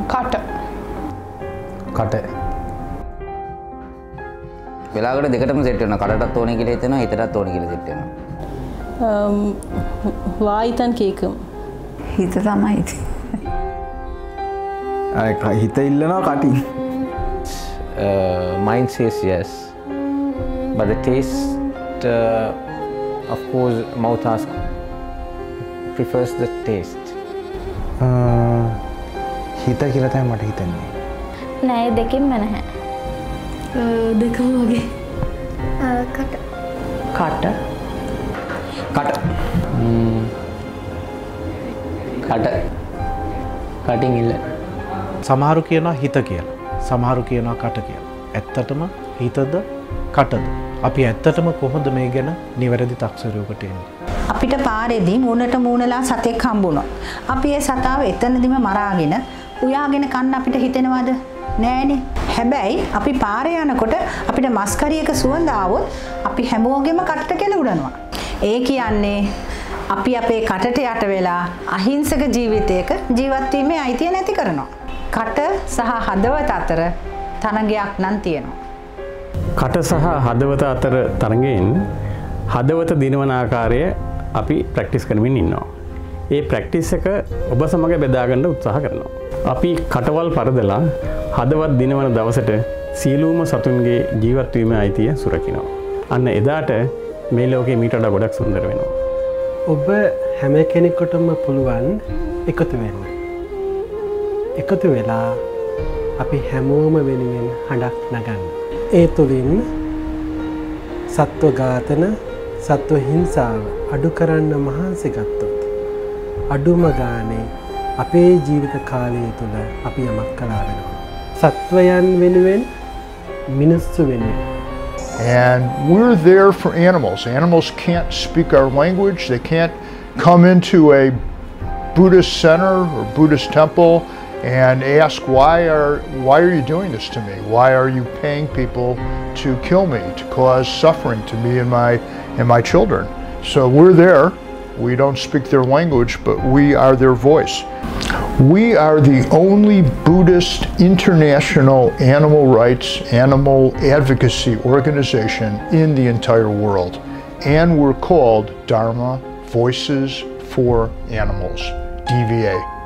කට. කට. වෙලාවකට දෙකටම සෙට් වෙනවා. කටටත් ඕනේ කියලා හිතෙනවා, හිතටත් ඕනේ කියලා සෙට් වෙනවා. වායිතන් කේකම්. හිත තමයි. හිත ඉල්ලනවා කටින්. Mind says yes, but the taste, of course, mouth prefers the taste. හිත කියලා තමයි මට හිතෙන්නේ. නෑ දෙකෙන්ම නැහැ. දෙකම වගේ. කට. කට. කට. කට. කටින් ඉල්ල. සමහරු කියනවා හිත කියලා. සමහරු කියනවා කට කියලා. ඇත්තටම හිතද කටද? අපි ඇත්තටම කොහොමද මේ ගැන නිවැරදි තක්සරයකට එන්නේ? අපිට පාරේදී මූණට මූණලා සතෙක් හම්බුණා. අපි ඒ සතාව එතනදිම මරාගෙන උයාගෙන කන්න අපිට හිතෙනවද? නෑනේ. හැබැයි අපි පාරේ යනකොට අපිට මස්කරියක සුවඳ ආවොත් අපි හැමෝගෙම කටට කෙලුණනවා. ඒ කියන්නේ අපි අපේ කටට යට වෙලා අහිංසක ජීවිතයක ජීවත් වීමේ අයිතිය නැති කරනවා. කට සහ හදවත අතර තරඟයක් නම් තියෙනවා. කට සහ හදවත අතර තරඟයෙන් හදවත දිනවන ආකාරය අපි ප්‍රැක්ටිස් කරමින් ඉන්නවා. ඒ ප්‍රැක්ටිස් එක ඔබ සමග බෙදා ගන්න උත්සාහ කරනවා. අපි කටවල් පරදලා හදවත් දිනවන දවසට සියලුම සතුන්ගේ ජීවත් වීමේ අයිතිය සුරකිනවා. අන්න එදාට මේ ලෝකේ මීට වඩා ගොඩක් සුන්දර වෙනවා. ඔබ හැම කෙනෙකුටම පුළුවන් එකතු වෙන්න. එකතු වෙලා අපි හැමෝම වෙනුවෙන් හඬක් නගන්න. ඒ තුළින් සත්ව ඝාතන, සත්ව හිංසාව අඩු කරන්න මහන්සි ගත්තොත් අඩුම ගානේ අපේ ජීවිත කාලය තුළ අපි යමක් කළා වෙනවා. සත්වයන් වෙනුවෙන් මිනිස්සු වෙනුවෙන්. And we're there for animals. Animals can't speak our language. They can't come into a Buddhist center or Buddhist temple and ask, why are you doing this to me? Why are you paying people to kill me, to cause suffering to me and my children? So we're there. We don't speak their language, but we are their voice. We are the only Buddhist international animal rights, animal advocacy organization in the entire world. And we're called Dharma Voices for Animals, DVA.